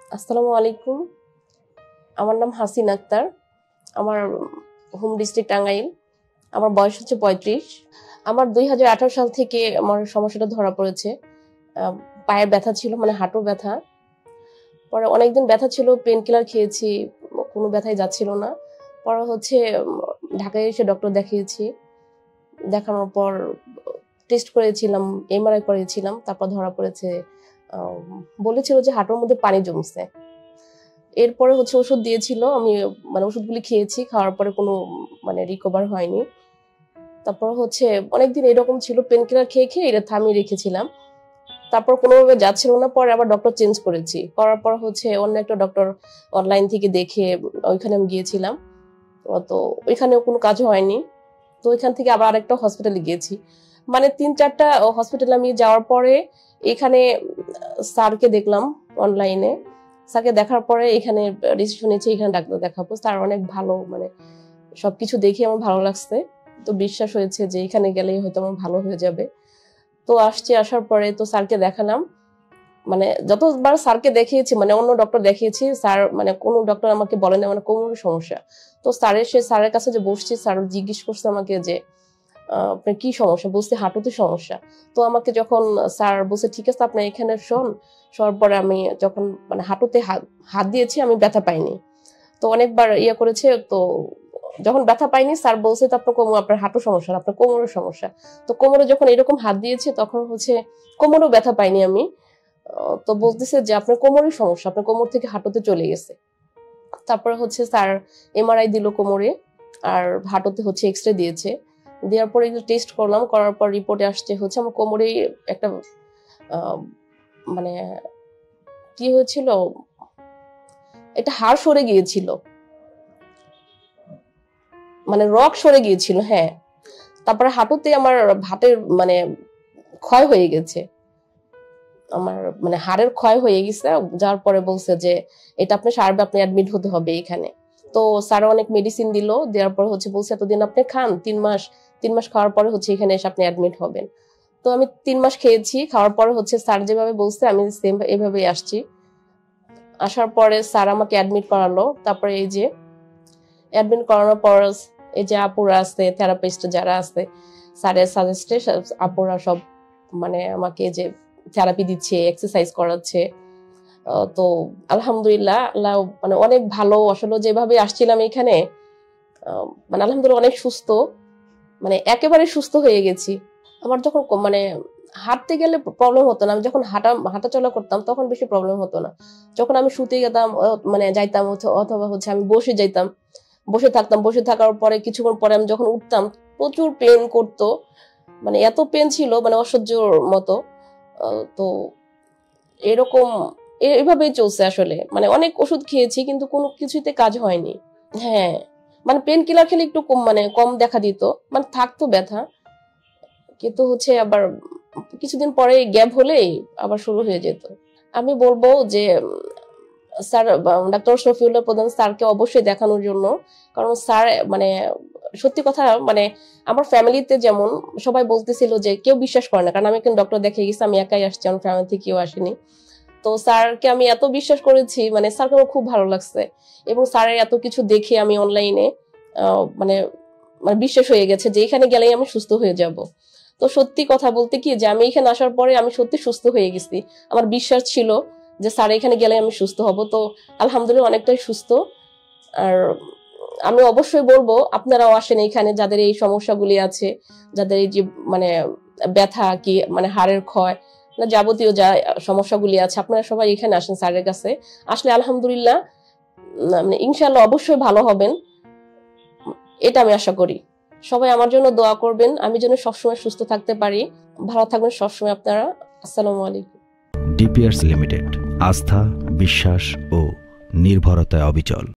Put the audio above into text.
আসসালামু আলাইকুম। আমার নাম হাসিন আক্তার। আমার হোম ডিস্ট্রিক্ট টাঙ্গাইল। আমার বয়স হচ্ছে ৩৫। আমার ২০১৮ সাল থেকে আমার সমস্যাটা ধরা পড়েছে। পায়ের ব্যথা ছিল, মানে হাঁটুর ব্যথা। পরে অনেকদিন ব্যথা ছিল, পেন কিলার খেয়েছি, কোনো ব্যথাই যাচ্ছিল না। পরে হচ্ছে ঢাকায় এসে ডক্টর দেখিয়েছি। দেখানোর পর টেস্ট করেছিলাম, এমআরআই করেছিলাম। তারপর ধরা পড়েছে, বলেছিল যে হাঁটুর মধ্যে পানি জমছে। এরপরে হচ্ছে ওষুধ দিয়েছিল, আমি মানে ওষুধগুলি খেয়েছি, খাওয়ার পরে কোনো মানে রিকভার হয়নি। তারপর হচ্ছে অনেকদিন এরকম ছিল, পেন কিলার খেয়ে খেয়ে এটা থামিয়ে রেখেছিলাম। তারপর কোনোভাবে যাচ্ছিল না, পরে আবার ডক্টর চেঞ্জ করেছি। করার পর হচ্ছে অন্য একটা ডক্টর অনলাইন থেকে দেখে ওইখানে আমি গিয়েছিলাম। তো ওইখানেও কোনো কাজ হয়নি। তো ওইখান থেকে আবার আরেকটা হসপিটালে গিয়েছি। মানে ৩-৪টা হসপিটালে আমি যাওয়ার পরে এখানে স্যারকে দেখলাম অনলাইনে। স্যারকে দেখার পরে এখানে ডিসিশন নিয়েছি এখানে ডাক্তার দেখাবো। স্যার অনেক ভালো, মানে সবকিছু দেখে আমার ভালো লাগছে। তো বিশ্বাস হয়েছে যে এখানে গেলেই হয়তো আমার ভালো হয়ে যাবে। তো আসার পরে তো স্যারকে দেখালাম। মানে যতবার স্যারকে দেখিয়েছি, মানে অন্য ডক্টর দেখিয়েছি, স্যার মানে কোনো ডক্টর আমাকে বলে না মানে কোমরের সমস্যা। তো স্যারের কাছে যে বসছি, স্যার জিজ্ঞেস করছে আমাকে যে আপনার কি সমস্যা, বলছি হাঁটুতে সমস্যা। তো আমাকে যখন স্যার বলছে ঠিক আছে আপনি এখানে শোয়ার পরে আমি যখন মানে হাঁটুতে হাত দিয়েছি, আমি ব্যথা পাইনি। তো অনেকবার করেছে, তো যখন ব্যথা পাইনি স্যার বলছে তো আপনার হাঁটু সমস্যা, আপনার কোমরের সমস্যা। তো কোমরে যখন এরকম হাত দিয়েছে তখন হচ্ছে কোমরেও ব্যথা পাইনি আমি। তো বলতেছে যে আপনার কোমরের সমস্যা, আপনার কোমর থেকে হাঁটুতে চলে গেছে। তারপরে হচ্ছে স্যার এমআরআই দিল কোমরে, আর হাঁটুতে হচ্ছে এক্সরে দিয়েছে। দেওয়ার পরে টেস্ট করলাম, করার পর রিপোর্টে আসছে হচ্ছে আমার কোমরে একটা মানে কি হয়েছিল, একটা হাড় সরে গিয়েছিল, মানে রক সরে গিয়েছিল। হ্যাঁ, তারপরে হাঁটুতে আমার হাতের মানে ক্ষয় হয়ে গেছে, আমার মানে হাড়ের ক্ষয় হয়ে গেছে। যার পরে বলছে যে এটা আপনি সারবে, আপনি অ্যাডমিট হতে হবে এখানে। তো স্যার অনেক মেডিসিন দিল, দেওয়ার পর হচ্ছে বলছে এতদিন আপনি খান, 3 মাস খাওয়ার পরে হচ্ছে এখানে এসে আপনি অ্যাডমিট হবেন। তো আমি 3 মাস খেয়েছি, খাওয়ার পরে হচ্ছে স্যার যেভাবে বলছে আমি সেম এভাবেই আসছি। আসার পরে স্যার আমাকে অ্যাডমিট করালো। তারপরে এই যে অ্যাডমিট করানোর পর এই যে আপুরা আছে, থেরাপিস্ট যারা আছে, স্যারের সাজেস্টে আপুরা সব মানে আমাকে যে থেরাপি দিচ্ছে, এক্সারসাইজ করাচ্ছে। তো আলহামদুলিল্লাহ, আল্লাহ মানে অনেক ভালো। আসলে যেভাবে আসছিলাম এখানে, মানে আলহামদুলিল্লাহ অনেক সুস্থ, মানে একেবারে সুস্থ হয়ে গেছি। আমার যখন মানে হাঁটতে গেলে প্রবলেম হতো না, আমি যখন হাঁটাচলা করতাম তখন বেশি প্রবলেম হতো না। যখন আমি শুতে যেতাম মানে যাইতাম, অথবা হচ্ছে আমি বসে যাইতাম, বসে থাকতাম, বসে থাকার পরে কিছুক্ষণ পরে আমি যখন উঠতাম প্রচুর পেন করতো, মানে এত পেন ছিল মানে অসহ্যর মতো। তো এরকম এইভাবেই চলছে আসলে, মানে অনেক ওষুধ খেয়েছি কিন্তু কোনো কিছুতে কাজ হয়নি। হ্যাঁ, মানে পেন কিলার খেলে একটু কম দেখা দিত, মানে থাকতো ব্যথা, কিন্তু হচ্ছে আবার কিছুদিন পরে গ্যাপ হলেই আবার শুরু হয়ে যেত। আমি বলবো যে স্যার ডাক্তার শফিউল্লাহ প্রধান স্যারকে অবশ্যই দেখানোর জন্য। কারণ স্যার মানে সত্যি কথা, মানে আমার ফ্যামিলিতে যেমন সবাই বলতেছিল যে কেউ বিশ্বাস করে না, কারণ আমি কিন্তু ডক্টর দেখে গেছি, আমি একাই আসছি, আমার ফ্যামিলি থেকে কেউ আসেনি। তো স্যারকে আমি এত বিশ্বাস করেছি, মানে স্যারকে আমার খুব ভালো লাগছে। এবং স্যারের এত কিছু দেখে আমি অনলাইনে মানে মানে বিশ্বাস হয়ে গেছে যে এখানে গেলেই আমি সুস্থ হয়ে যাব। তো সত্যি কথা বলতে কি যে আমি এখানে আসার পরে আমি সত্যি সুস্থ হয়ে গেছি। আমার বিশ্বাস ছিল যে স্যার এখানে গেলে আমি সুস্থ হব। তো আলহামদুলিল্লাহ অনেকটাই সুস্থ। আর আমি অবশ্যই বলবো আপনারাও আসেন এখানে, যাদের এই সমস্যাগুলি আছে, যাদের এই যে মানে ব্যথা কি মানে হাড়ের ক্ষয়, যাবতীয় যা সমস্যাগুলি আছে, আপনারা সবাই এখানে আসেন স্যারের কাছে। আসলে আলহামদুলিল্লাহ মানে ইনশাআল্লাহ অবশ্যই ভালো হবেন, এটা আমি আশা করি। সবাই আমার জন্য দোয়া করবেন, আমি যেন সবসময় সুস্থ থাকতে পারি। ভালো থাকবেন সবসময় আপনারা। আসসালামু আলাইকুম। ডিপিআরস লিমিটেড, আস্থা, বিশ্বাস ও নির্ভরতায় অবিচল।